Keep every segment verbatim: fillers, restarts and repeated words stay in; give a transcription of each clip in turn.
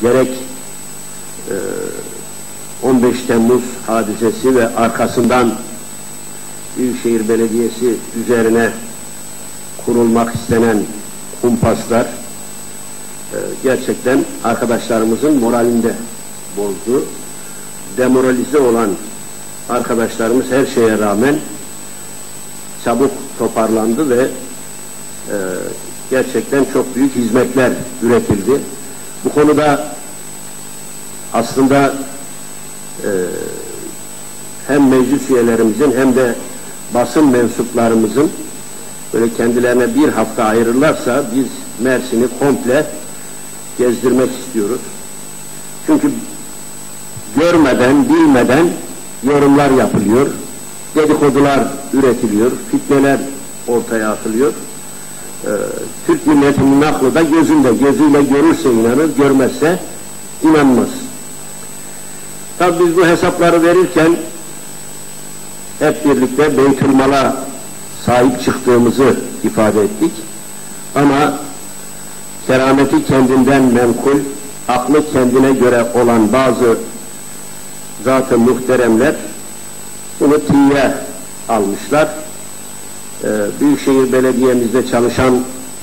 gerek e, on beş Temmuz hadisesi ve arkasından Büyükşehir Belediyesi üzerine kurulmak istenen kumpaslar e, gerçekten arkadaşlarımızın moralinde bozdu. Demoralize olan arkadaşlarımız her şeye rağmen çabuk toparlandı ve e, gerçekten çok büyük hizmetler üretildi. Bu konuda aslında e, hem meclis üyelerimizin hem de basın mensuplarımızın böyle kendilerine bir hafta ayırırlarsa biz Mersin'i komple gezdirmek istiyoruz. Çünkü görmeden, bilmeden yorumlar yapılıyor, dedikodular üretiliyor, fitneler ortaya atılıyor. Ee, Türk milletinin aklı da gözünde, gözüyle görürse inanır, görmezse inanmaz. Tabi biz bu hesapları verirken hep birlikte Beytülmal'a sahip çıktığımızı ifade ettik. Ama kerameti kendinden menkul, aklı kendine göre olan bazı zat-ı muhteremler bunu tiye almışlar. Ee, Büyükşehir Belediye'mizde çalışan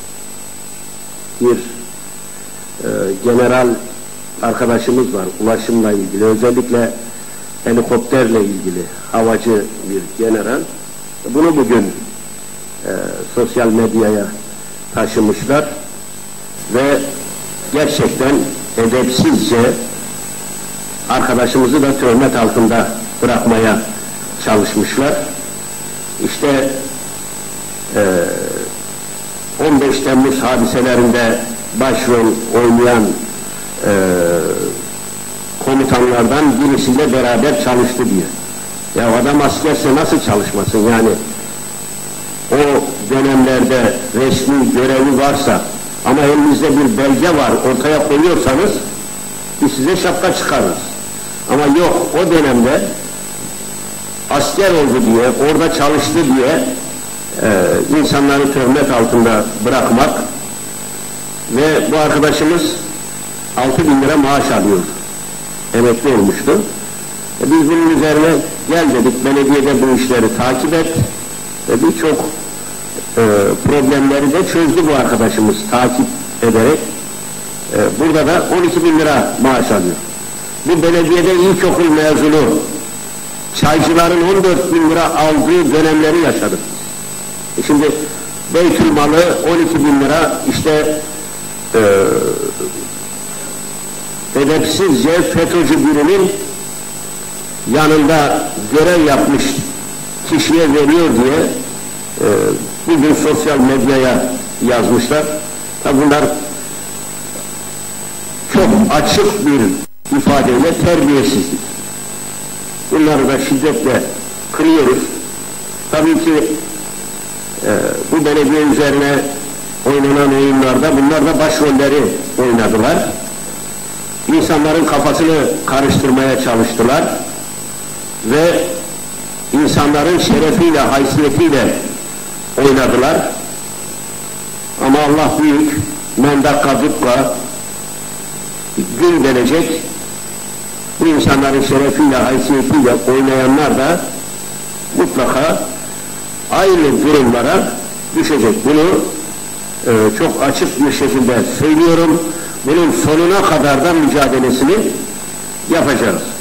bir e, general arkadaşımız var, ulaşımla ilgili, özellikle helikopterle ilgili havacı bir general. Bunu bugün e, sosyal medyaya taşımışlar ve gerçekten edepsizce arkadaşımızı da töhmet altında bırakmaya çalışmışlar. İşte e, on beş Temmuz hadiselerinde başrol oynayan e, komutanlardan birisiyle beraber çalıştı diye. Ya adam askerse nasıl çalışmasın yani? O dönemlerde resmi görevi varsa ama elinizde bir belge var ortaya koyuyorsanız biz size şapka çıkarırız. Ama yok, o dönemde asker oldu diye, orada çalıştı diye e, insanları töhmet altında bırakmak ve bu arkadaşımız altı bin lira maaş alıyor. Emekli olmuştu. E biz bunun üzerine gel dedik, belediyede bu işleri takip et ve birçok e, problemleri de çözdü bu arkadaşımız takip ederek. E, burada da on iki bin lira maaş alıyor. Bu belediyede ilkokul mezunu çaycıların on dört bin lira aldığı dönemleri yaşadık. E şimdi Beytülmal'ı on iki bin lira işte e, edepsizce FETÖ'cü birinin yanında görev yapmış kişiye veriyor diye e, bugün sosyal medyaya yazmışlar. Tabi bunlar çok açık bir ifadeyle terbiyesizlik. Bunları da şiddetle kırıyoruz. Tabii ki e, bu belediye üzerine oynanan oyunlarda bunlar da başrolleri oynadılar. İnsanların kafasını karıştırmaya çalıştılar ve insanların şerefiyle, haysiyetiyle oynadılar. Ama Allah büyük, men dakka dukka, gün gelecek, bu insanların şerefiyle, haysiyetiyle oynayanlar da mutlaka aynı durumlara düşecek. Bunu e, çok açık bir şekilde söylüyorum. Bunun sonuna kadar da mücadelesini yapacağız.